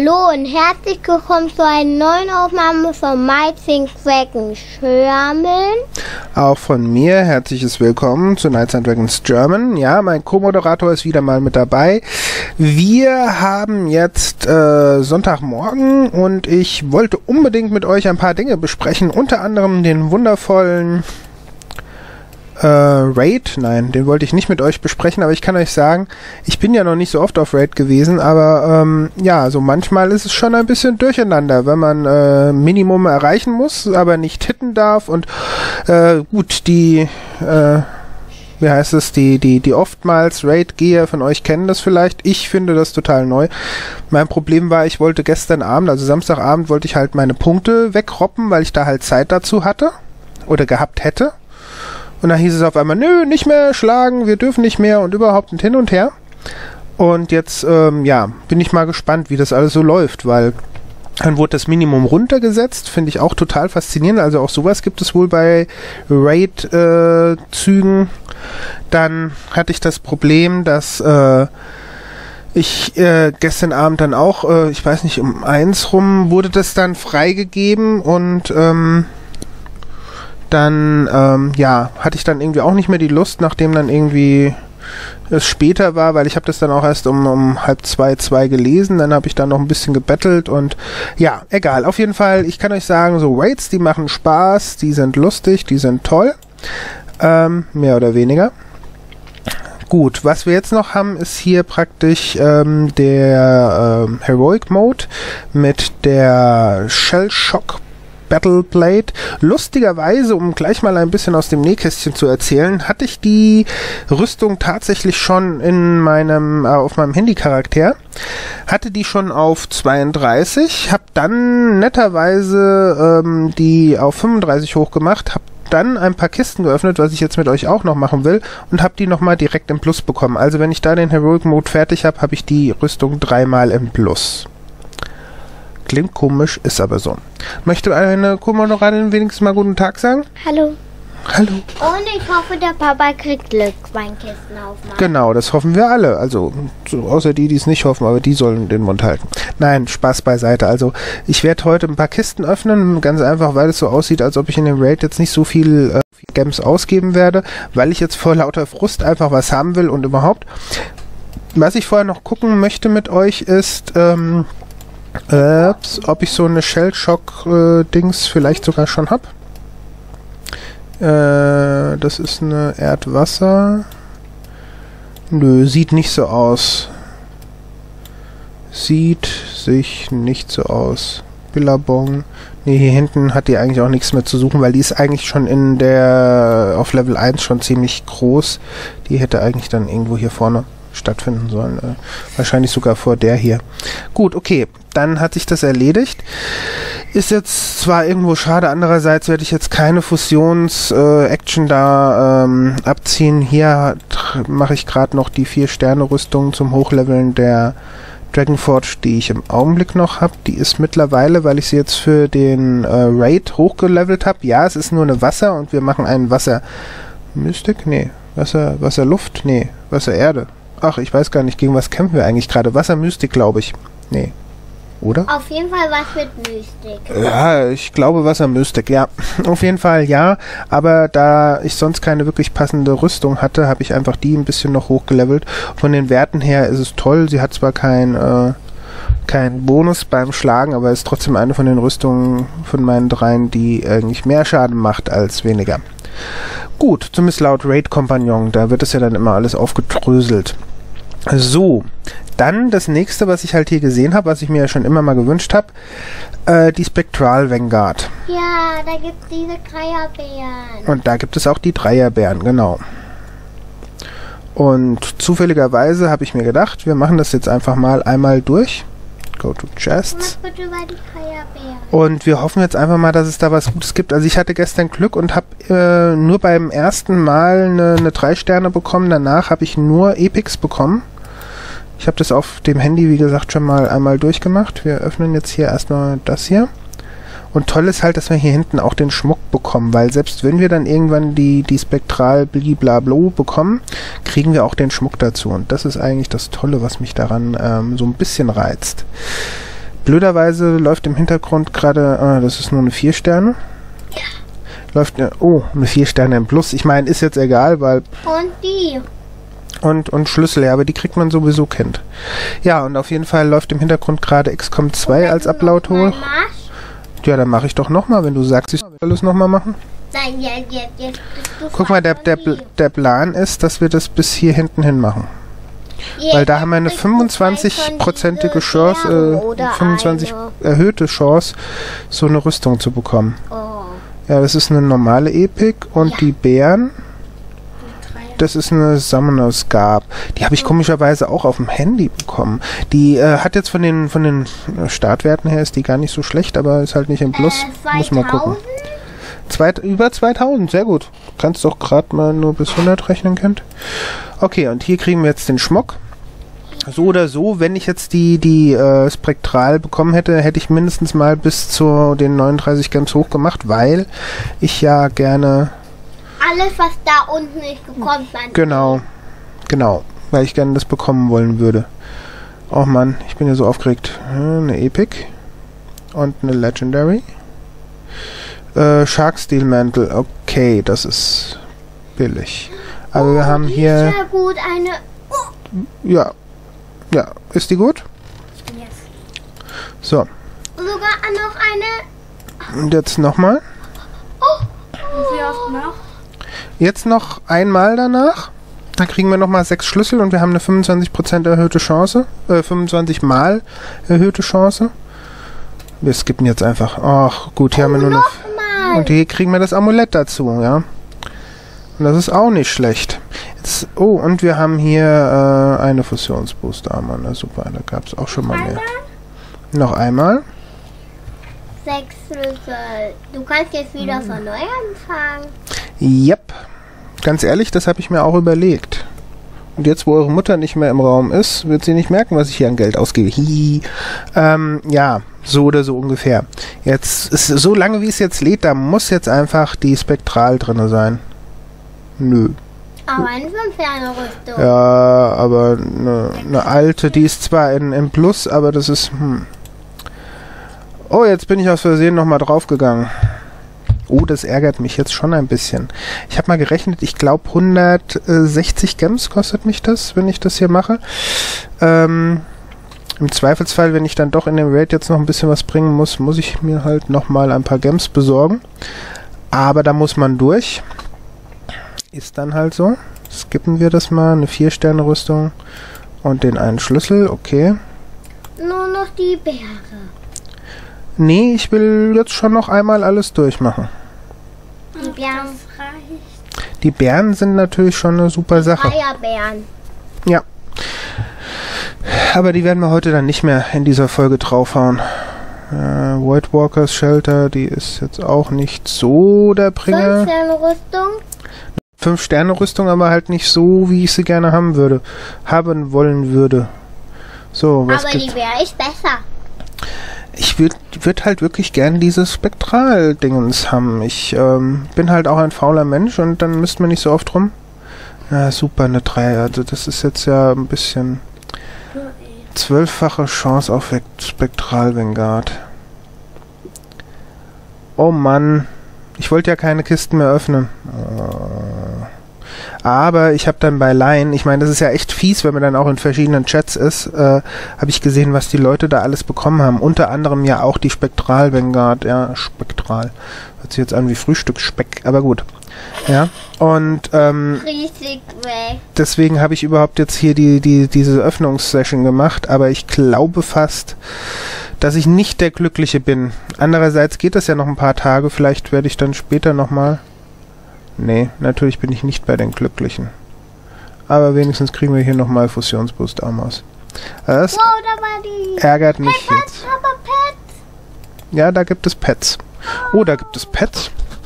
Hallo und herzlich willkommen zu einer neuen Aufnahme von Mighty Dragons German. Auch von mir herzliches Willkommen zu Knights and Dragons German. Ja, mein Co-Moderator ist wieder mal mit dabei. Wir haben jetzt Sonntagmorgen und ich wollte unbedingt mit euch ein paar Dinge besprechen, unter anderem den wundervollen Raid, nein, den wollte ich nicht mit euch besprechen, aber ich kann euch sagen, ich bin ja noch nicht so oft auf Raid gewesen, aber ja, so manchmal ist es schon ein bisschen durcheinander, wenn man Minimum erreichen muss, aber nicht hitten darf und gut, die wie heißt es, die oftmals Raid-Geher von euch kennen das vielleicht. Ich finde das total neu. Mein Problem war, ich wollte gestern Abend, also Samstagabend, wollte ich halt meine Punkte wegroppen, weil ich da halt Zeit dazu hatte oder gehabt hätte. Und dann hieß es auf einmal, nö, nicht mehr schlagen, wir dürfen nicht mehr und überhaupt und hin und her. Und jetzt, ja, bin ich mal gespannt, wie das alles so läuft, weil dann wurde das Minimum runtergesetzt, finde ich auch total faszinierend. Also auch sowas gibt es wohl bei Raid-Zügen. Dann hatte ich das Problem, dass ich gestern Abend dann auch, ich weiß nicht, um 1 rum wurde das dann freigegeben und dann, ja, hatte ich dann irgendwie auch nicht mehr die Lust, nachdem dann irgendwie es später war, weil ich habe das dann auch erst um 1:30, 2 gelesen, dann habe ich dann noch ein bisschen gebettelt und ja, egal. Auf jeden Fall, ich kann euch sagen, so Raids, die machen Spaß, die sind lustig, die sind toll, mehr oder weniger. Gut, was wir jetzt noch haben, ist hier praktisch der Heroic Mode mit der Shell Shock Battle Blade. Lustigerweise, um gleich mal ein bisschen aus dem Nähkästchen zu erzählen, hatte ich die Rüstung tatsächlich schon in meinem auf meinem Handy-Charakter. Hatte die schon auf 32, habe dann netterweise die auf 35 hochgemacht, habe dann ein paar Kisten geöffnet, was ich jetzt mit euch auch noch machen will, und habe die nochmal direkt im Plus bekommen. Also wenn ich da den Heroic Mode fertig habe, habe ich die Rüstung 3-mal im Plus. Klingt komisch, ist aber so. Möchte eine Co-Moderatorin wenigstens mal guten Tag sagen? Hallo. Hallo. Und ich hoffe, der Papa kriegt Glück beim Kisten aufmachen. Genau, das hoffen wir alle. Also, so, außer die es nicht hoffen, aber die sollen den Mund halten. Nein, Spaß beiseite. Also, ich werde heute ein paar Kisten öffnen, ganz einfach, weil es so aussieht, als ob ich in dem Raid jetzt nicht so viel Gems ausgeben werde, weil ich jetzt vor lauter Frust einfach was haben will und überhaupt. Was ich vorher noch gucken möchte mit euch ist, ob ich so eine Shell-Shock-Dings vielleicht sogar schon habe. Das ist eine Erdwasser. Nö, sieht nicht so aus. Sieht sich nicht so aus. Billabong. Ne, hier hinten hat die eigentlich auch nichts mehr zu suchen, weil die ist eigentlich schon auf Level 1 schon ziemlich groß. Die hätte eigentlich dann irgendwo hier vorne stattfinden sollen. Wahrscheinlich sogar vor der hier. Gut, okay. Dann hat sich das erledigt. Ist jetzt zwar irgendwo schade, andererseits werde ich jetzt keine Fusions-Action da abziehen. Hier mache ich gerade noch die 4-Sterne-Rüstung zum Hochleveln der Dragonforge, die ich im Augenblick noch habe. Die ist mittlerweile, weil ich sie jetzt für den Raid hochgelevelt habe. Ja, es ist nur eine Wasser und wir machen einen Wasser-Mystik? Nee. Wasserluft? Nee. Wassererde. Ach, ich weiß gar nicht, gegen was kämpfen wir eigentlich gerade. Wassermystik, glaube ich. Nee. Oder? Auf jeden Fall was mit Mystik. Ja, ich glaube Wassermystik, ja. Auf jeden Fall ja, aber da ich sonst keine wirklich passende Rüstung hatte, habe ich einfach die ein bisschen noch hochgelevelt. Von den Werten her ist es toll. Sie hat zwar kein Bonus beim Schlagen, aber ist trotzdem eine von den Rüstungen von meinen 3, die eigentlich mehr Schaden macht als weniger. Gut, zumindest laut Raid-Kompagnon, da wird es ja dann immer alles aufgedröselt. So, dann das nächste, was ich halt hier gesehen habe, was ich mir ja schon immer mal gewünscht habe, die Spectral Vanguard. Ja, da gibt es diese Dreierbären. Und da gibt es auch die Dreierbären, genau. Und zufälligerweise habe ich mir gedacht, wir machen das jetzt einfach mal einmal durch. Go to Chests. Bitte über die Dreierbären. Und wir hoffen jetzt einfach mal, dass es da was Gutes gibt. Also ich hatte gestern Glück und habe nur beim ersten Mal eine 3 Sterne bekommen. Danach habe ich nur Epics bekommen. Ich habe das auf dem Handy, wie gesagt, schon mal einmal durchgemacht. Wir öffnen jetzt hier erstmal das hier. Und toll ist halt, dass wir hier hinten auch den Schmuck bekommen, weil selbst wenn wir dann irgendwann die Spektral Bliblablo bekommen, kriegen wir auch den Schmuck dazu. Und das ist eigentlich das Tolle, was mich daran so ein bisschen reizt. Blöderweise läuft im Hintergrund gerade, das ist nur eine 4 Sterne. Läuft, eine 4 Sterne im Plus. Ich meine, ist jetzt egal, weil... Und die. Und Schlüssel, ja, aber die kriegt man sowieso kennt. Ja, und auf jeden Fall läuft im Hintergrund gerade XCOM 2 als Upload hoch. Ja, dann mache ich doch nochmal, wenn du sagst, ich soll alles nochmal machen. Nein, jetzt. Guck mal, der Plan ist, dass wir das bis hier hinten hin machen. Weil da haben wir eine 25-prozentige Chance, 25 erhöhte Chance, so eine Rüstung zu bekommen. Oh. Ja, das ist eine normale Epic und die Bären, das ist eine Summoner's Garb. Die habe ich komischerweise auch auf dem Handy bekommen. Die hat jetzt von den Startwerten her ist die gar nicht so schlecht, aber ist halt nicht im Plus. Muss mal gucken. Über 2000, sehr gut. Kannst doch gerade mal nur bis 100 rechnen, Kind. Okay, und hier kriegen wir jetzt den Schmuck. So oder so, wenn ich jetzt die Spektral bekommen hätte, hätte ich mindestens mal bis zu den 39 Gems hochgemacht, weil ich ja gerne... Alles, was da unten nicht bekommt, man. Genau, weil ich gerne das bekommen wollen würde. Oh Mann, ich bin ja so aufgeregt. Eine Epic und eine Legendary. Shark Steel Mantle, okay, das ist billig. Aber wir haben hier... Sehr gut, eine... Ja, ist die gut? Yes. So. Sogar noch eine... Und jetzt nochmal. Wie oft noch? Jetzt noch einmal danach. Dann kriegen wir nochmal 6 Schlüssel und wir haben eine 25% erhöhte Chance. 25 mal erhöhte Chance. Wir skippen jetzt einfach. Ach, gut, hier haben wir nur noch... Und hier kriegen wir das Amulett dazu, ja. Und das ist auch nicht schlecht. Jetzt, und wir haben hier eine Fusionsbooster-Armor. Na super, da gab es auch schon mal mehr. Noch einmal. 6 Schlüssel. Du kannst jetzt wieder von neu anfangen. Yep. Ganz ehrlich, das habe ich mir auch überlegt. Und jetzt, wo eure Mutter nicht mehr im Raum ist, wird sie nicht merken, was ich hier an Geld ausgebe. Hihi. Ja, so oder so ungefähr. Jetzt ist so lange, wie es jetzt lädt, da muss jetzt einfach die Spektral drin sein. Nö. Aber eine 5-Sterne-Rüstung. Ja, aber eine alte, die ist zwar in Plus, aber das ist... Oh, jetzt bin ich aus Versehen nochmal draufgegangen. Oh, das ärgert mich jetzt schon ein bisschen. Ich habe mal gerechnet, ich glaube 160 Gems kostet mich das, wenn ich das hier mache. Im Zweifelsfall, wenn ich dann doch in dem Raid jetzt noch ein bisschen was bringen muss, muss ich mir halt nochmal ein paar Gems besorgen. Aber da muss man durch. Ist dann halt so. Skippen wir das mal. Eine 4-Sterne-Rüstung und den einen Schlüssel. Okay. Nur noch die Beere. Nee, ich will jetzt schon noch einmal alles durchmachen. Die Beeren reicht. Die Beeren sind natürlich schon eine super Sache. Eierbeeren. Ja. Aber die werden wir heute dann nicht mehr in dieser Folge draufhauen. White Walkers Shelter, die ist jetzt auch nicht so der Bringer. 5-Sterne-Rüstung. 5-Sterne-Rüstung, aber halt nicht so, wie ich sie gerne haben wollen würde. So, was aber die Beere ist besser. Ich würd halt wirklich gern dieses Spektral-Dingens haben. Ich bin halt auch ein fauler Mensch und dann müsste man nicht so oft rum. Ja, super, eine 3. Also das ist jetzt ja ein bisschen... 12-fache Chance auf Spektral Vanguard. Oh Mann. Ich wollte ja keine Kisten mehr öffnen. Aber ich habe dann bei Line, ich meine, das ist ja echt fies, wenn man dann auch in verschiedenen Chats ist, habe ich gesehen, was die Leute da alles bekommen haben. Unter anderem ja auch die Spektral Vanguard. Ja, Spektral. Hört sich jetzt an wie Frühstücksspeck, aber gut. Ja, und Riesig weg. deswegen habe ich überhaupt jetzt hier diese Öffnungssession gemacht, aber ich glaube fast, dass ich nicht der Glückliche bin. Andererseits geht das ja noch ein paar Tage, vielleicht werde ich dann später nochmal... Nee, natürlich bin ich nicht bei den Glücklichen. Aber wenigstens kriegen wir hier nochmal Fusionsboost Armors. Das Wow, da war die... ärgert mich Hey, jetzt. aber Pets. Ja, da gibt es Pets. Oh, da gibt es Pets.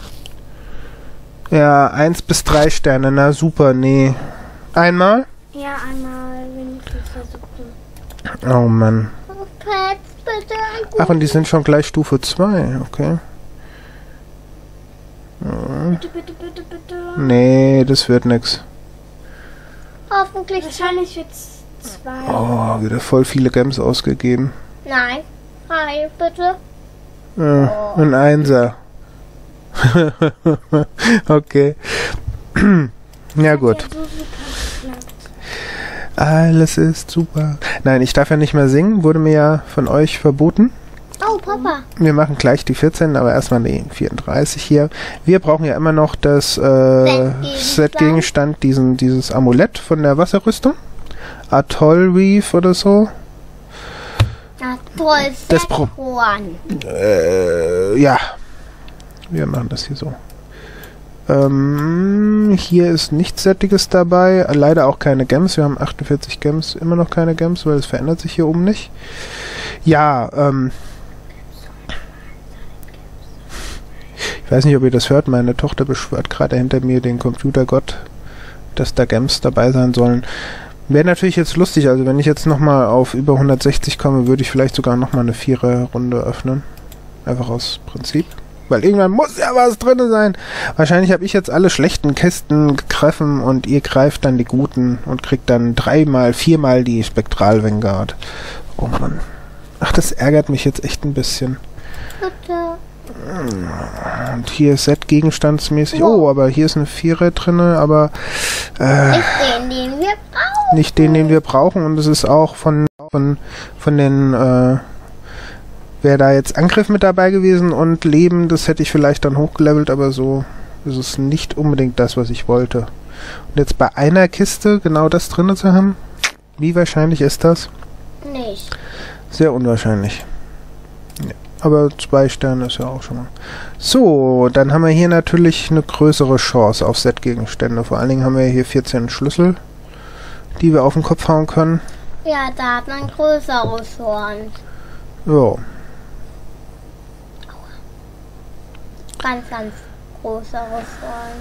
Ja, 1 bis 3 Sterne, na super, nee. Einmal? Ja, einmal wenigstens versuchen. Oh Mann. Pets, bitte. Ach, und die sind schon gleich Stufe 2, okay. Bitte, bitte, bitte, bitte. Nee, das wird nix. Hoffentlich. Wahrscheinlich wird's 2. Oh, wieder voll viele Gems ausgegeben. Nein. 3, bitte. Ein Einser. Okay. Ja gut. Alles ist super. Nein, ich darf ja nicht mehr singen. Wurde mir ja von euch verboten. Oh, Papa. Wir machen gleich die 14, aber erstmal die 34 hier. Wir brauchen ja immer noch das Set-Gegenstand, dieses Amulett von der Wasserrüstung. Atoll Reef oder so. Atoll Set-Horn. Ja. Wir machen das hier so. Hier ist nichts Sättiges dabei. Leider auch keine Gems. Wir haben 48 Gems. Immer noch keine Gems, weil es verändert sich hier oben nicht. Ja, ich weiß nicht, ob ihr das hört. Meine Tochter beschwört gerade hinter mir den Computergott, dass da Gems dabei sein sollen. Wäre natürlich jetzt lustig. Also wenn ich jetzt nochmal auf über 160 komme, würde ich vielleicht sogar nochmal eine 4er-Runde öffnen. Einfach aus Prinzip. Weil irgendwann muss ja was drin sein. Wahrscheinlich habe ich jetzt alle schlechten Kisten gegriffen und ihr greift dann die guten und kriegt dann 3-mal, 4-mal die Spektral Vanguard. Oh Mann. Ach, das ärgert mich jetzt echt ein bisschen. Bitte. Und hier ist Set gegenstandsmäßig. Oh, aber hier ist eine 4er drinne, aber Nicht den wir brauchen. nicht den wir brauchen. Und es ist auch von den wäre da jetzt Angriff mit dabei gewesen und Leben, das hätte ich vielleicht dann hochgelevelt, aber so ist es nicht unbedingt das, was ich wollte. Und jetzt bei einer Kiste genau das drin zu haben, wie wahrscheinlich ist das? Nicht. Sehr unwahrscheinlich. Ja, aber 2 Sterne ist ja auch schon mal. So, dann haben wir hier natürlich eine größere Chance auf Set-Gegenstände. Vor allen Dingen haben wir hier 14 Schlüssel, die wir auf den Kopf hauen können. Ja, da hat man ein größeres Horn. Ja. Ganz größeres Horn.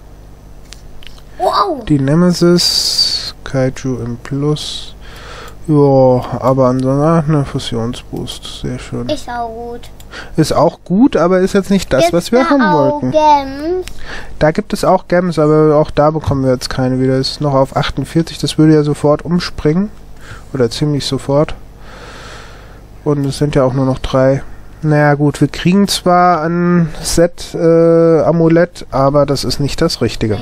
Wow! Die Nemesis, Kaiju im Plus. Ja, aber ansonsten eine Fusionsboost. Sehr schön. Ist auch gut. Ist auch gut, aber ist jetzt nicht das, was wir haben wollten. Gems? Da gibt es auch Gems, aber auch da bekommen wir jetzt keine wieder. Ist noch auf 48, das würde ja sofort umspringen. Oder ziemlich sofort. Und es sind ja auch nur noch 3. Naja gut, wir kriegen zwar ein Set-Amulett, aber das ist nicht das Richtige.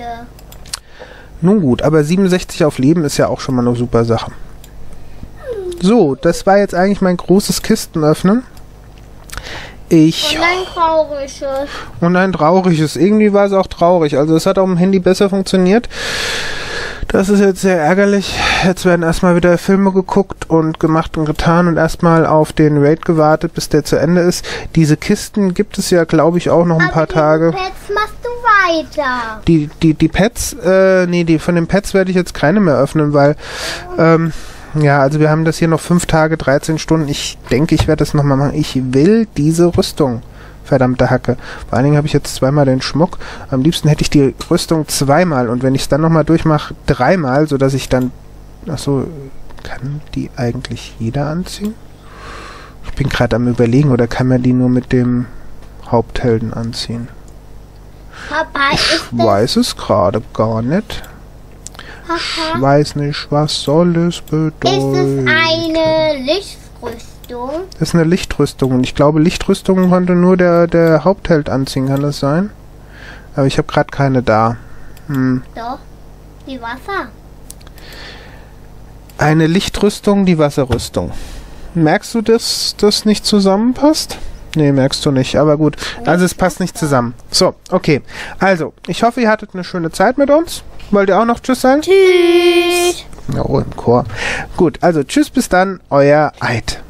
Nun gut, aber 67 auf Leben ist ja auch schon mal eine super Sache. So, das war jetzt eigentlich mein großes Kistenöffnen. Und ein trauriges. Und ein trauriges. Irgendwie war es auch traurig. Also es hat auf dem Handy besser funktioniert. Das ist jetzt sehr ärgerlich. Jetzt werden erstmal wieder Filme geguckt und gemacht und getan und erstmal auf den Raid gewartet, bis der zu Ende ist. Diese Kisten gibt es ja, glaube ich, auch noch ein paar Tage. Pets machst du weiter. Die Pets, nee, von den Pets werde ich jetzt keine mehr öffnen, weil, ja, also wir haben das hier noch 5 Tage, 13 Stunden. Ich denke, ich werde das nochmal machen. Ich will diese Rüstung. Verdammte Hacke. Vor allen Dingen habe ich jetzt 2-mal den Schmuck. Am liebsten hätte ich die Rüstung 2-mal und wenn ich es dann nochmal durchmache, 3-mal, sodass ich dann... Achso, kann die eigentlich jeder anziehen? Ich bin gerade am Überlegen, oder kann man die nur mit dem Haupthelden anziehen? Papa, Ich weiß es gerade gar nicht. Ich weiß nicht, was soll es bedeuten. Ist es eine Lichtrüstung? Das ist eine Lichtrüstung und ich glaube, Lichtrüstung konnte nur der Hauptheld anziehen, kann das sein? Aber ich habe gerade keine da. Doch, die Wasser. Eine Lichtrüstung, die Wasserrüstung. Merkst du, dass das nicht zusammenpasst? Nee, merkst du nicht, aber gut. Also es passt nicht zusammen. So, okay. Also, ich hoffe, ihr hattet eine schöne Zeit mit uns. Wollt ihr auch noch Tschüss sagen? Tschüss. Ja, oh, im Chor. Gut, also tschüss, bis dann, euer Eid.